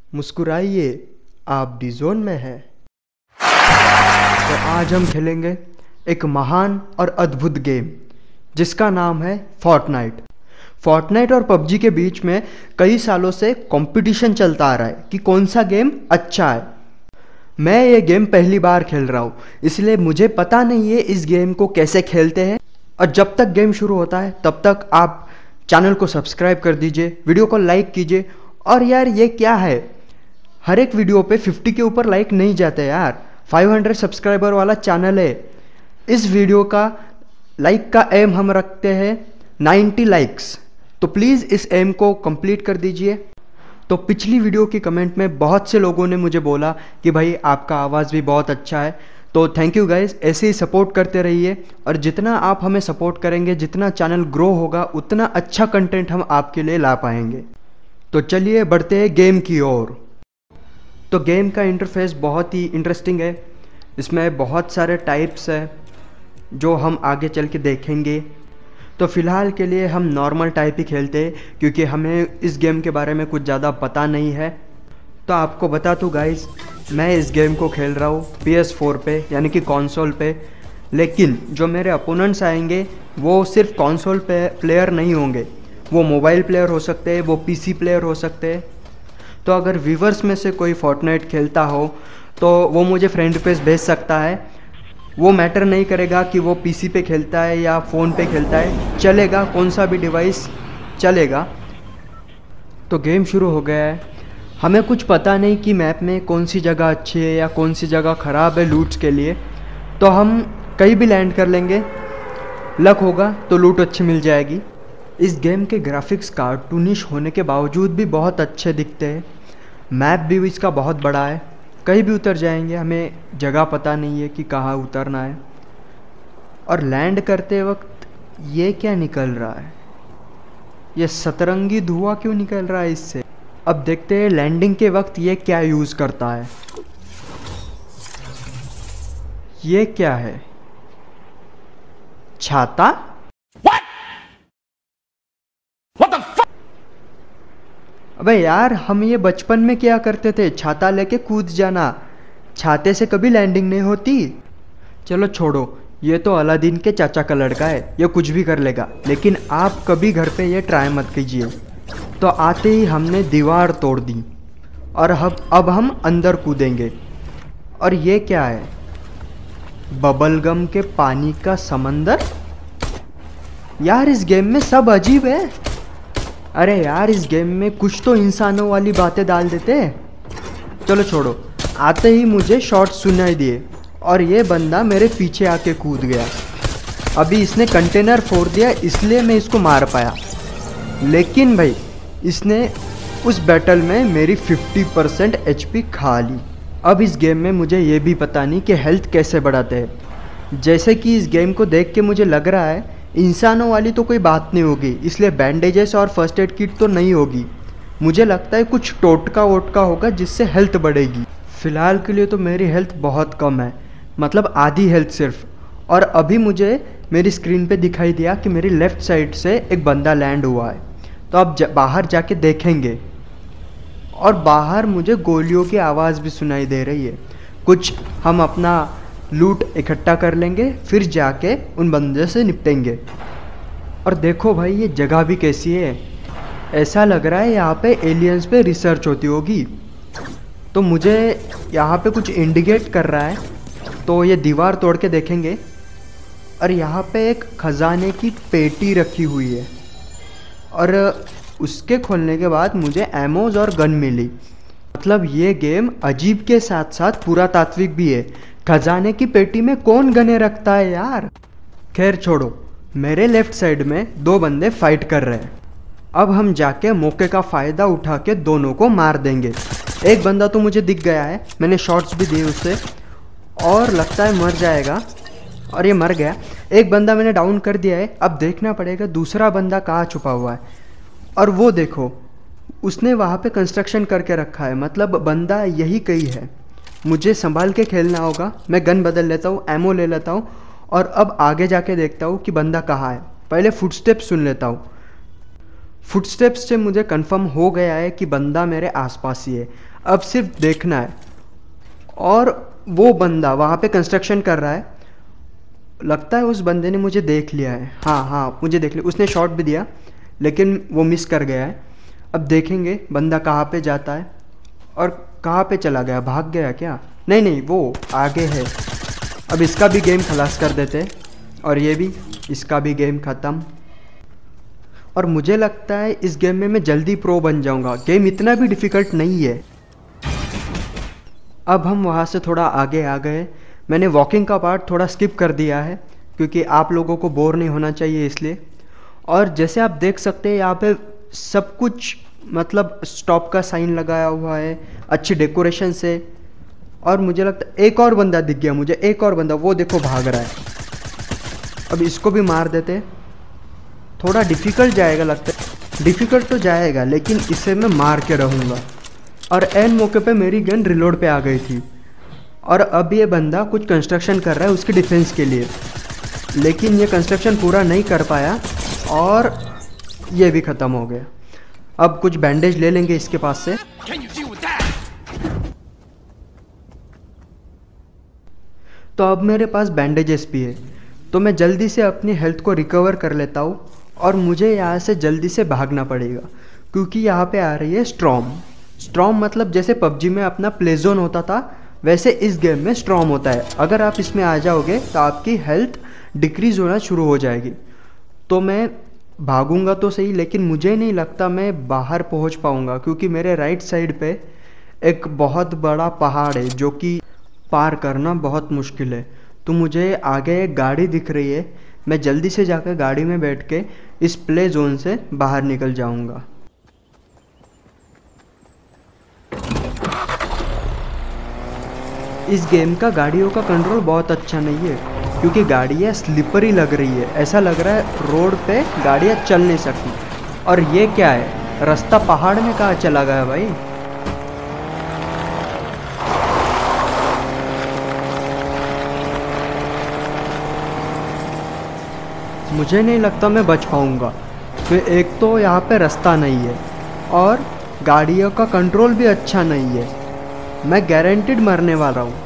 मुस्कुराइए, आप D zone में हैं। तो आज हम खेलेंगे एक महान और अद्भुत गेम जिसका नाम है फोर्टनाइट। फोर्टनाइट और पबजी के बीच में कई सालों से कंपटीशन चलता आ रहा है कि कौन सा गेम अच्छा है। मैं ये गेम पहली बार खेल रहा हूँ, इसलिए मुझे पता नहीं है इस गेम को कैसे खेलते हैं। और जब तक गेम शुरू होता है तब तक आप चैनल को सब्सक्राइब कर दीजिए, वीडियो को लाइक कीजिए। और यार ये क्या है, हर एक वीडियो पे 50 के ऊपर लाइक नहीं जाते यार। 500 सब्सक्राइबर वाला चैनल है। इस वीडियो का लाइक का एम हम रखते हैं 90 लाइक्स, तो प्लीज़ इस एम को कंप्लीट कर दीजिए। तो पिछली वीडियो की कमेंट में बहुत से लोगों ने मुझे बोला कि भाई आपका आवाज़ भी बहुत अच्छा है, तो थैंक यू गाइज। ऐसे ही सपोर्ट करते रहिए और जितना आप हमें सपोर्ट करेंगे, जितना चैनल ग्रो होगा, उतना अच्छा कंटेंट हम आपके लिए ला पाएंगे। तो चलिए बढ़ते हैं गेम की ओर। तो गेम का इंटरफेस बहुत ही इंटरेस्टिंग है। इसमें बहुत सारे टाइप्स हैं जो हम आगे चल के देखेंगे। तो फ़िलहाल के लिए हम नॉर्मल टाइप ही खेलते हैं क्योंकि हमें इस गेम के बारे में कुछ ज़्यादा पता नहीं है। तो आपको बता दूँ गाइस, मैं इस गेम को खेल रहा हूँ PS4 पे, यानी कि कंसोल पे। लेकिन जो मेरे अपोनेंट्स आएंगे वो सिर्फ कंसोल पे प्लेयर नहीं होंगे, वो मोबाइल प्लेयर हो सकते हैं, वो PC प्लेयर हो सकते हैं। तो अगर व्यूवर्स में से कोई फोर्टनाइट खेलता हो तो वो मुझे फ्रेंड रिक्वेस्ट भेज सकता है। वो मैटर नहीं करेगा कि वो PC पे खेलता है या फ़ोन पे खेलता है, चलेगा, कौन सा भी डिवाइस चलेगा। तो गेम शुरू हो गया है। हमें कुछ पता नहीं कि मैप में कौन सी जगह अच्छी है या कौन सी जगह ख़राब है लूट्स के लिए। तो हम कहीं भी लैंड कर लेंगे, लक होगा तो लूट अच्छी मिल जाएगी। इस गेम के ग्राफिक्स कार्टूनिश होने के बावजूद भी बहुत अच्छे दिखते हैं। मैप भी इसका बहुत बड़ा है, कहीं भी उतर जाएंगे, हमें जगह पता नहीं है कि कहाँ उतरना है। और लैंड करते वक्त ये क्या निकल रहा है, ये सतरंगी धुआं क्यों निकल रहा है इससे। अब देखते हैं लैंडिंग के वक्त ये क्या यूज़ करता है। ये क्या है, छाता? अबे यार, हम ये बचपन में क्या करते थे, छाता लेके कूद जाना। छाते से कभी लैंडिंग नहीं होती। चलो छोड़ो, ये तो अलादीन के चाचा का लड़का है, ये कुछ भी कर लेगा। लेकिन आप कभी घर पे ये ट्राई मत कीजिए। तो आते ही हमने दीवार तोड़ दी और अब हम अंदर कूदेंगे। और ये क्या है, बबलगम के पानी का समंदर। यार इस गेम में सब अजीब है। अरे यार, इस गेम में कुछ तो इंसानों वाली बातें डाल देते हैं। चलो छोड़ो, आते ही मुझे शॉट सुनाई दिए और ये बंदा मेरे पीछे आके कूद गया। अभी इसने कंटेनर फोड़ दिया, इसलिए मैं इसको मार पाया। लेकिन भाई इसने उस बैटल में मेरी 50% HP खा ली। अब इस गेम में मुझे ये भी पता नहीं कि हेल्थ कैसे बढ़ाते हैं। जैसे कि इस गेम को देख के मुझे लग रहा है इंसानों वाली तो कोई बात नहीं होगी, इसलिए बैंडेजेस और फर्स्ट एड किट तो नहीं होगी। मुझे लगता है कुछ टोटका वोटका होगा जिससे हेल्थ बढ़ेगी। फ़िलहाल के लिए तो मेरी हेल्थ बहुत कम है, मतलब आधी हेल्थ सिर्फ। और अभी मुझे मेरी स्क्रीन पे दिखाई दिया कि मेरी लेफ़्ट साइड से एक बंदा लैंड हुआ है। तो अब बाहर जाके देखेंगे। और बाहर मुझे गोलियों की आवाज़ भी सुनाई दे रही है। कुछ हम अपना लूट इकट्ठा कर लेंगे, फिर जाके उन बंदे से निपटेंगे। और देखो भाई ये जगह भी कैसी है, ऐसा लग रहा है यहाँ पे एलियंस पे रिसर्च होती होगी। तो मुझे यहाँ पे कुछ इंडिकेट कर रहा है, तो ये दीवार तोड़ के देखेंगे। और यहाँ पे एक खजाने की पेटी रखी हुई है और उसके खोलने के बाद मुझे एमोज और गन मिली। मतलब ये गेम अजीब के साथ साथ पूरा तात्विक भी है। खजाने की पेटी में कौन गने रखता है यार। खैर छोड़ो, मेरे लेफ्ट साइड में दो बंदे फाइट कर रहे हैं। अब हम जाके मौके का फ़ायदा उठा के दोनों को मार देंगे। एक बंदा तो मुझे दिख गया है, मैंने शॉट्स भी दिए उससे और लगता है मर जाएगा। और ये मर गया। एक बंदा मैंने डाउन कर दिया है। अब देखना पड़ेगा दूसरा बंदा कहाँ छुपा हुआ है। और वो देखो, उसने वहाँ पे कंस्ट्रक्शन करके रखा है, मतलब बंदा यही कहीं है। मुझे संभाल के खेलना होगा। मैं गन बदल लेता हूँ, एमो ले लेता हूँ और अब आगे जाके देखता हूँ कि बंदा कहाँ है। पहले फुटस्टेप्स सुन लेता हूँ। फुटस्टेप्स से मुझे कंफर्म हो गया है कि बंदा मेरे आसपास ही है। अब सिर्फ देखना है। और वो बंदा वहाँ पे कंस्ट्रक्शन कर रहा है, लगता है उस बंदे ने मुझे देख लिया है। हाँ हाँ, मुझे देख लिया, उसने शॉट भी दिया लेकिन वो मिस कर गया है। अब देखेंगे बंदा कहाँ पे जाता है और कहाँ पे चला गया, भाग गया क्या? नहीं नहीं, वो आगे है। अब इसका भी गेम खलास कर देते और ये भी, इसका भी गेम ख़त्म। और मुझे लगता है इस गेम में मैं जल्दी प्रो बन जाऊंगा, गेम इतना भी डिफ़िकल्ट नहीं है। अब हम वहाँ से थोड़ा आगे आ गए। मैंने वॉकिंग का पार्ट थोड़ा स्किप कर दिया है क्योंकि आप लोगों को बोर नहीं होना चाहिए इसलिए। और जैसे आप देख सकते हैं यहाँ पे सब कुछ मतलब स्टॉप का साइन लगाया हुआ है, अच्छी डेकोरेशन से। और मुझे लगता है एक और बंदा दिख गया मुझे, एक और बंदा, वो देखो भाग रहा है। अब इसको भी मार देते। थोड़ा डिफ़िकल्ट जाएगा लगता है, डिफ़िकल्ट तो जाएगा लेकिन इसे मैं मार के रहूँगा। और एन मौके पे मेरी गन रिलोड पे आ गई थी। और अब ये बंदा कुछ कंस्ट्रक्शन कर रहा है उसकी डिफेंस के लिए, लेकिन ये कंस्ट्रक्शन पूरा नहीं कर पाया और ये भी ख़त्म हो गया। अब कुछ बैंडेज ले लेंगे इसके पास से। तो अब मेरे पास बैंडेजेस भी है, तो मैं जल्दी से अपनी हेल्थ को रिकवर कर लेता हूँ। और मुझे यहाँ से जल्दी से भागना पड़ेगा क्योंकि यहाँ पे आ रही है स्टॉर्म। स्टॉर्म मतलब जैसे पबजी में अपना प्ले जोन होता था, वैसे इस गेम में स्टॉर्म होता है। अगर आप इसमें आ जाओगे तो आपकी हेल्थ डिक्रीज़ होना शुरू हो जाएगी। तो मैं भागूंगा तो सही, लेकिन मुझे नहीं लगता मैं बाहर पहुंच पाऊंगा क्योंकि मेरे राइट साइड पे एक बहुत बड़ा पहाड़ है जो कि पार करना बहुत मुश्किल है। तो मुझे आगे एक गाड़ी दिख रही है, मैं जल्दी से जाकर गाड़ी में बैठ के इस प्ले जोन से बाहर निकल जाऊंगा। इस गेम का गाड़ियों का कंट्रोल बहुत अच्छा नहीं है क्योंकि गाड़ियाँ स्लिपरी लग रही है, ऐसा लग रहा है रोड पे गाड़ियाँ चल नहीं सकती। और ये क्या है, रास्ता पहाड़ में कहाँ चला गया भाई? मुझे नहीं लगता मैं बच पाऊंगा। तो एक तो यहाँ पे रास्ता नहीं है और गाड़ियों का कंट्रोल भी अच्छा नहीं है, मैं गारंटीड मरने वाला हूँ।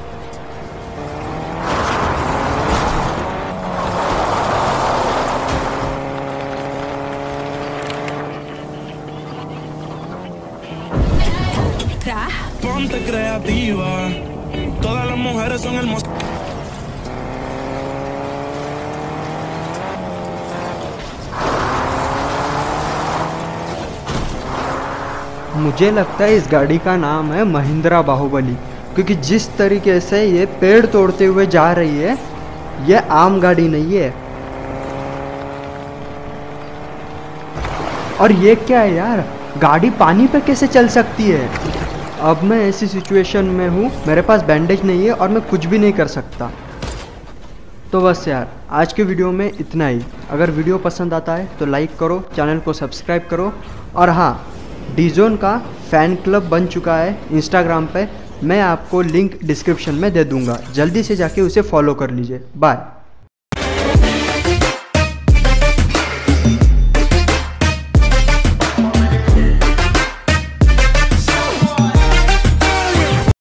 Ponte creativa, todas las mujeres son hermosas. मुझे लगता है इस गाड़ी का नाम है महिंद्रा बाहुबली क्योंकि जिस तरीके से ये पेड़ तोड़ते हुए जा रही है, ये आम गाड़ी नहीं है। और ये क्या है यार, गाड़ी पानी पे कैसे चल सकती है? अब मैं ऐसी सिचुएशन में हूँ, मेरे पास बैंडेज नहीं है और मैं कुछ भी नहीं कर सकता। तो बस यार, आज के वीडियो में इतना ही। अगर वीडियो पसंद आता है तो लाइक करो, चैनल को सब्सक्राइब करो। और हाँ, डीजोन का फ़ैन क्लब बन चुका है इंस्टाग्राम पे, मैं आपको लिंक डिस्क्रिप्शन में दे दूँगा, जल्दी से जाके उसे फॉलो कर लीजिए। बाय।